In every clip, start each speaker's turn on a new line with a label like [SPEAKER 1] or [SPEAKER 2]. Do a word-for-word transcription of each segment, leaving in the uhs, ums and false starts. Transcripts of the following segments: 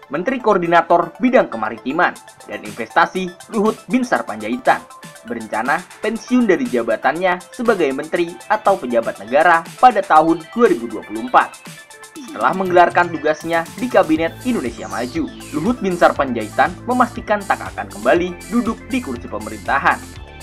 [SPEAKER 1] Menteri Koordinator Bidang Kemaritiman dan Investasi Luhut Binsar Panjaitan berencana pensiun dari jabatannya sebagai menteri atau pejabat negara pada tahun dua ribu dua puluh empat. Setelah menggelarkan tugasnya di Kabinet Indonesia Maju, Luhut Binsar Panjaitan memastikan tak akan kembali duduk di kursi pemerintahan.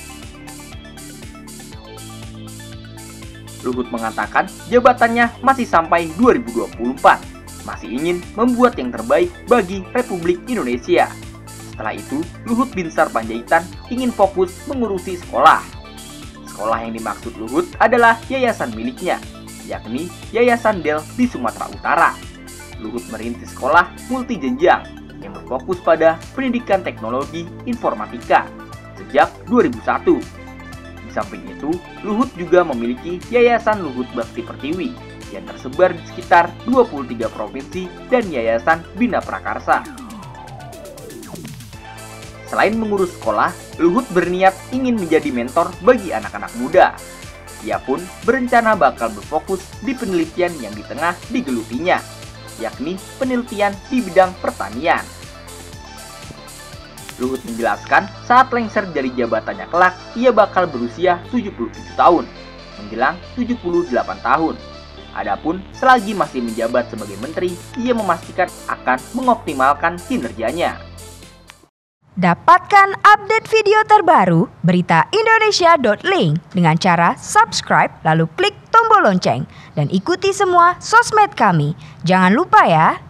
[SPEAKER 1] Luhut mengatakan jabatannya masih sampai dua ribu dua puluh empat. Masih ingin membuat yang terbaik bagi Republik Indonesia. Setelah itu, Luhut Binsar Panjaitan ingin fokus mengurusi sekolah. Sekolah yang dimaksud Luhut adalah yayasan miliknya, yakni Yayasan Del di Sumatera Utara. Luhut merintis sekolah multi jenjang yang berfokus pada pendidikan teknologi informatika sejak dua ribu satu. Di samping itu, Luhut juga memiliki Yayasan Luhut Bakti Pertiwi yang tersebar di sekitar dua puluh tiga provinsi dan Yayasan Bina Prakarsa. Selain mengurus sekolah, Luhut berniat ingin menjadi mentor bagi anak-anak muda. Ia pun berencana bakal berfokus di penelitian yang di tengah digelutinya, yakni penelitian di bidang pertanian. Luhut menjelaskan saat lengser dari jabatannya kelak, ia bakal berusia tujuh puluh tujuh tahun, menjelang tujuh puluh delapan tahun. Adapun selagi masih menjabat sebagai menteri, ia memastikan akan mengoptimalkan kinerjanya.
[SPEAKER 2] Dapatkan update video terbaru berita indonesia dot link dengan cara subscribe lalu klik tombol lonceng dan ikuti semua sosmed kami. Jangan lupa ya.